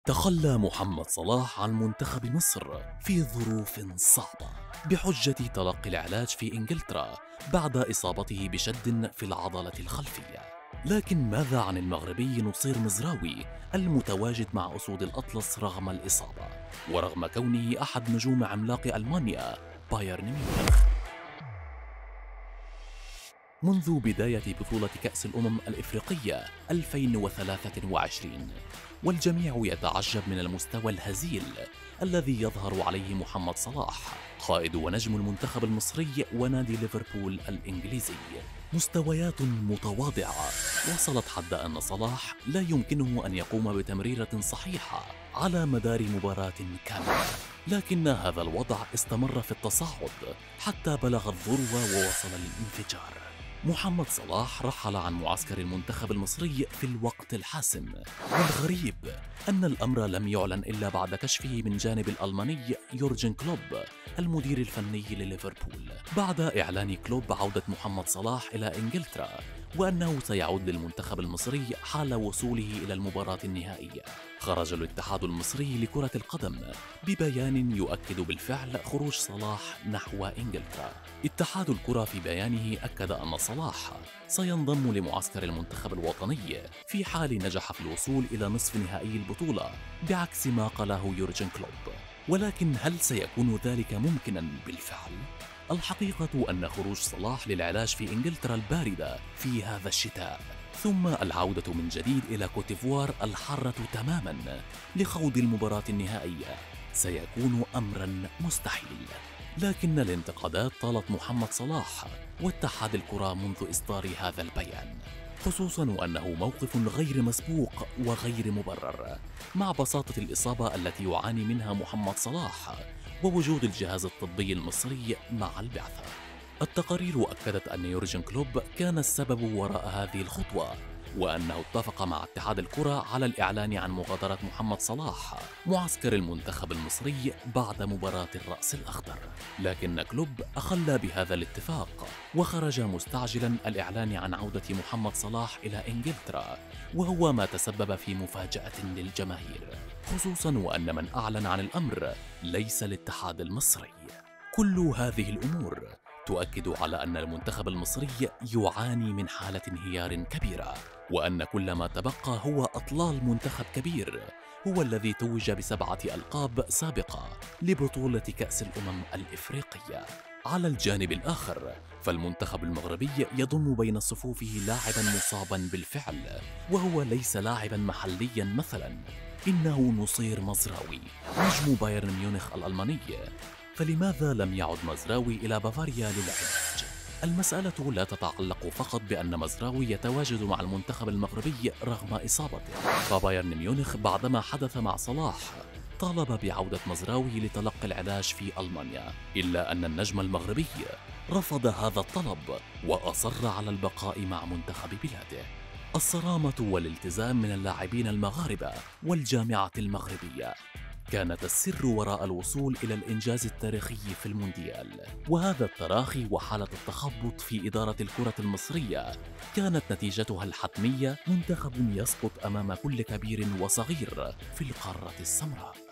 تخلى محمد صلاح عن منتخب مصر في ظروف صعبة بحجة تلقي العلاج في إنجلترا بعد إصابته بشد في العضلة الخلفية. لكن ماذا عن المغربي نصير مزراوي المتواجد مع أسود الأطلس رغم الإصابة ورغم كونه أحد نجوم عملاق ألمانيا بايرن ميونخ؟ منذ بداية بطولة كأس الأمم الإفريقية 2023 والجميع يتعجب من المستوى الهزيل الذي يظهر عليه محمد صلاح قائد ونجم المنتخب المصري ونادي ليفربول الإنجليزي. مستويات متواضعة وصلت حتى أن صلاح لا يمكنه أن يقوم بتمريرة صحيحة على مدار مباراة كاملة، لكن هذا الوضع استمر في التصاعد حتى بلغ الذروة ووصل للانفجار. محمد صلاح رحل عن معسكر المنتخب المصري في الوقت الحاسم، والغريب أن الأمر لم يعلن إلا بعد كشفه من جانب الألماني يورجن كلوب المدير الفني لليفربول بعد إعلان كلوب عودة محمد صلاح إلى إنجلترا وأنه سيعود للمنتخب المصري حال وصوله إلى المباراة النهائية. خرج الاتحاد المصري لكرة القدم ببيان يؤكد بالفعل خروج صلاح نحو إنجلترا. اتحاد الكرة في بيانه أكد أن صلاح سينضم لمعسكر المنتخب الوطني في حال نجح في الوصول إلى نصف نهائي البطولة بعكس ما قاله يورجن كلوب. ولكن هل سيكون ذلك ممكنا بالفعل؟ الحقيقة أن خروج صلاح للعلاج في إنجلترا الباردة في هذا الشتاء ثم العودة من جديد إلى كوتيفوار الحارة تماما لخوض المباراة النهائية سيكون أمرا مستحيل. لكن الانتقادات طالت محمد صلاح واتحاد الكرة منذ إصدار هذا البيان، خصوصا وأنه موقف غير مسبوق وغير مبرر مع بساطة الإصابة التي يعاني منها محمد صلاح ووجود الجهاز الطبي المصري مع البعثة. التقارير أكدت أن يورجن كلوب كان السبب وراء هذه الخطوة، وأنه اتفق مع اتحاد الكرة على الإعلان عن مغادرة محمد صلاح معسكر المنتخب المصري بعد مباراة الرأس الأخضر. لكن كلوب أخل بهذا الاتفاق وخرج مستعجلا الإعلان عن عودة محمد صلاح إلى إنجلترا، وهو ما تسبب في مفاجأة للجماهير، خصوصا وأن من أعلن عن الأمر ليس الاتحاد المصري. كل هذه الأمور تؤكد على أن المنتخب المصري يعاني من حالة انهيار كبيرة، وأن كل ما تبقى هو أطلال منتخب كبير هو الذي توج ب7 ألقاب سابقة لبطولة كأس الأمم الإفريقية. على الجانب الآخر فالمنتخب المغربي يضم بين صفوفه لاعبا مصابا بالفعل، وهو ليس لاعبا محليا مثلا، إنه نصير مزراوي نجم بايرن ميونخ الألماني. فلماذا لم يعد مزراوي إلى بافاريا للعلاج؟ المسألة لا تتعلق فقط بأن مزراوي يتواجد مع المنتخب المغربي رغم إصابته، فبايرن ميونخ بعدما حدث مع صلاح طالب بعودة مزراوي لتلقي العلاج في ألمانيا، إلا أن النجم المغربي رفض هذا الطلب وأصر على البقاء مع منتخب بلاده. الصرامة والالتزام من اللاعبين المغاربة والجامعة المغربية كانت السر وراء الوصول إلى الإنجاز التاريخي في المونديال، وهذا التراخي وحالة التخبط في إدارة الكرة المصرية كانت نتيجتها الحتمية منتخب يسقط أمام كل كبير وصغير في القارة السمراء.